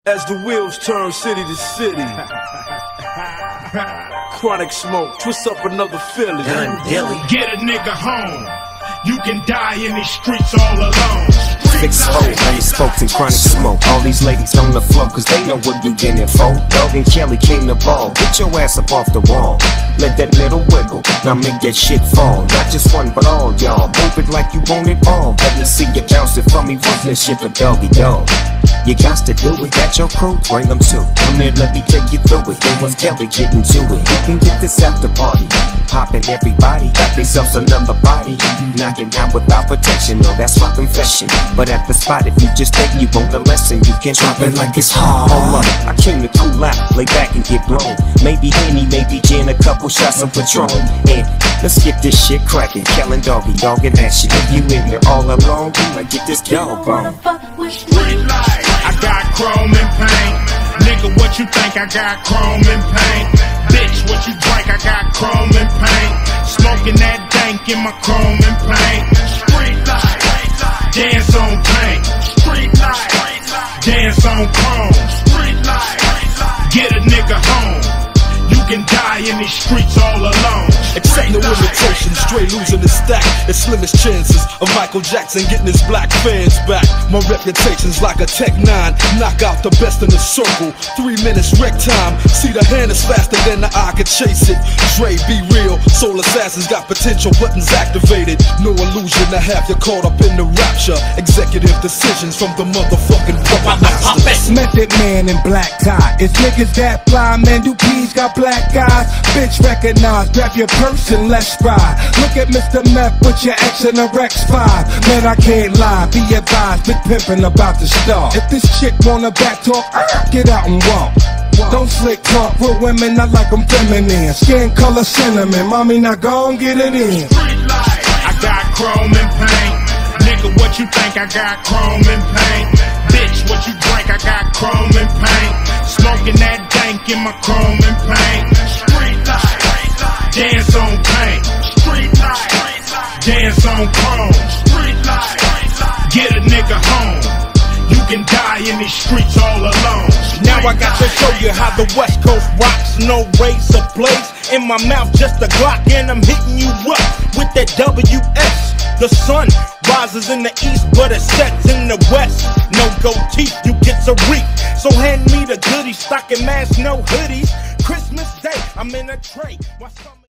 As the wheels turn city to city, Chronic Smoke, twist up another Philly. Get a nigga home. You can die in these streets all alone. 6-0, many spokes and Chronic Smoke. All these ladies on the floor, cause they know what you getting for. Dog and Kelly came to ball. Get your ass up off the wall. Let that little wiggle, now make that shit fall. Not just one, but all y'all. Move it like you want it all. Let me see you bounce it for me. Run this shit for doggy dog. You got to do it, got your crew, bring them too. Come here, let me take you through it. Then was Kelly getting to it? You can get this after party. Poppin' everybody, got themselves another body. Knocking out without protection, no, that's my confession. But at the spot, if you just think you want the lesson, you can drop it like it's hard. Hold up, I came to cool out, lay back and get blown. Maybe Henny, maybe gin, a couple shots of Patron. And let's get this shit crackin'. Killin' doggy, doggin' that shit. If you in there all alone, you might get this dog on. Street life, I got chrome and paint. Nigga, what you think? I got chrome and paint. Bitch, what you drink? I got chrome and paint. Smoking that dank in my chrome and paint. Street life, dance on paint. Street life, dance on chrome. Street life, get a nigga home. You can die in these streets all alone. Accept no imitation, straight losing the stack. The slimmest chances of Michael Jackson getting his black fans back. My reputation's like a Tech 9, knock out the best in the circle. 3 minutes wreck time, see the hand is faster than the eye can chase it. Dre, be real, soul assassins got potential buttons activated. No illusion to have you caught up in the rapture. Executive decisions from the motherfucking puppet masters. Method man in black tie. It's niggas that fly, man, do P's got black eyes. Bitch recognize, grab your purse and let's ride. Look at Mr. Meth with your X and a Rex 5. Man, I can't lie, be advised, big pimpin' about to start. If this chick wanna back talk, get out and walk. Don't slick talk, real women, I like them feminine. Skin color cinnamon, mommy, now go and get it in. Street life, I got chrome and paint. Nigga, what you think? I got chrome and paint. Bitch, what you drink? I got chrome and paint. Smoking that dank in my chrome and paint. Street life, dance on paint. Street life, dance on chrome. Street life, get a nigga home. You can die in these streets all alone. Now I got to show you how the West Coast rocks. No razor blades in my mouth, just a Glock, and I'm hitting you up with that WS. The sun rises in the east, but it sets in the west. No gold teeth, you get a reek. So hand me the goodies, stocking masks, no hoodies. Christmas Day, I'm in a tray.